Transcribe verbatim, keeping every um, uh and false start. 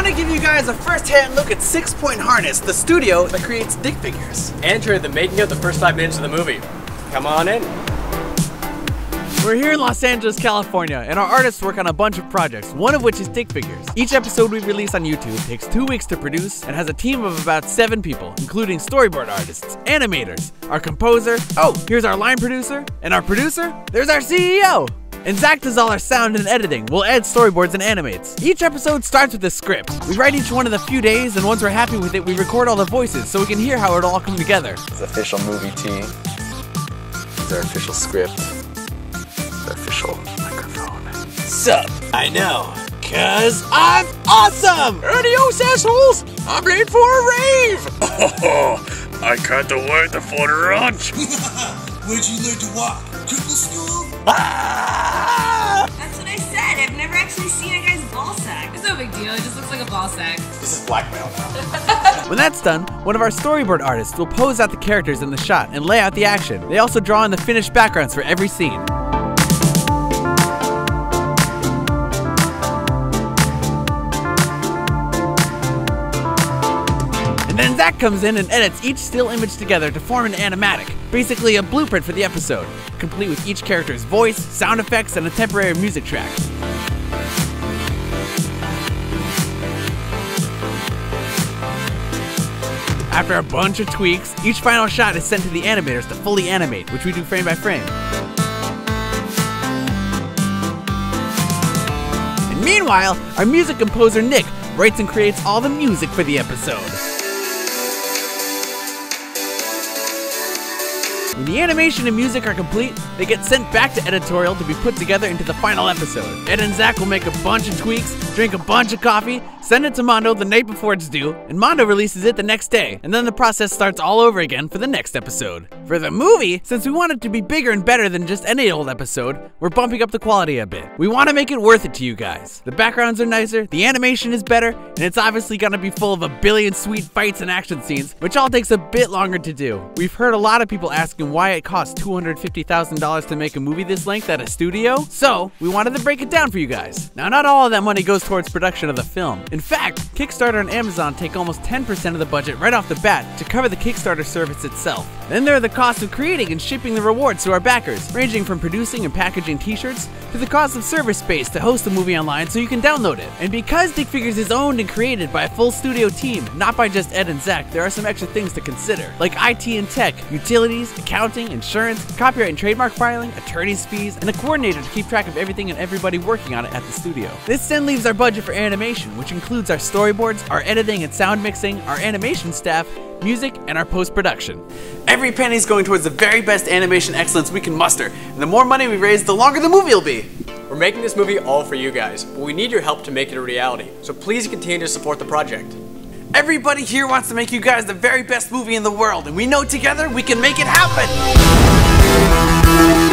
want to give you guys a first-hand look at Six Point Harness, the studio that creates Dick Figures. Enter the making of the first five minutes of the movie. Come on in. We're here in Los Angeles, California, and our artists work on a bunch of projects, one of which is Dick Figures. Each episode we release on YouTube takes two weeks to produce and has a team of about seven people, including storyboard artists, animators, our composer, oh, here's our line producer, and our producer, there's our C E O! And Zach does all our sound and editing. We'll add storyboards and animates. Each episode starts with a script. We write each one in a few days, and once we're happy with it, we record all the voices so we can hear how it all come together. It's official movie team. It's our official script. The official microphone. Sup? I know, cause I'm awesome! Adios, assholes! I'm late for a rave! Oh, I can't wait for the lunch! Where'd you learn to walk? Cripple school? Ah! That's what I said. I've never actually seen a guy's ball sack. It's no big deal. It just looks like a ball sack. This is blackmail now. When that's done, one of our storyboard artists will pose out the characters in the shot and lay out the action. They also draw in the finished backgrounds for every scene. And then Zach comes in and edits each still image together to form an animatic, basically a blueprint for the episode, complete with each character's voice, sound effects, and a temporary music track. After a bunch of tweaks, each final shot is sent to the animators to fully animate, which we do frame by frame. And meanwhile, our music composer Nick writes and creates all the music for the episode. When the animation and music are complete, they get sent back to editorial to be put together into the final episode. Ed and Zach will make a bunch of tweaks, drink a bunch of coffee, send it to Mondo the night before it's due, and Mondo releases it the next day, and then the process starts all over again for the next episode. For the movie, since we want it to be bigger and better than just any old episode, we're bumping up the quality a bit. We want to make it worth it to you guys. The backgrounds are nicer, the animation is better, and it's obviously gonna be full of a billion sweet fights and action scenes, which all takes a bit longer to do. We've heard a lot of people asking why it costs two hundred fifty thousand dollars to make a movie this length at a studio, so we wanted to break it down for you guys. Now, not all of that money goes towards production of the film. In fact, Kickstarter and Amazon take almost ten percent of the budget right off the bat to cover the Kickstarter service itself. Then there are the costs of creating and shipping the rewards to our backers, ranging from producing and packaging t-shirts to the cost of server space to host the movie online so you can download it. And because Dick Figures is owned and created by a full studio team, not by just Ed and Zach, there are some extra things to consider, like I T and tech, utilities, accounting, insurance, copyright and trademark filing, attorney's fees, and a coordinator to keep track of everything and everybody working on it at the studio. This then leaves our budget for animation, which includes our storyboards, our editing and sound mixing, our animation staff, music, and our post-production. Every penny is going towards the very best animation excellence we can muster, and the more money we raise, the longer the movie will be. We're making this movie all for you guys, but we need your help to make it a reality, so please continue to support the project. Everybody here wants to make you guys the very best movie in the world, and we know together we can make it happen!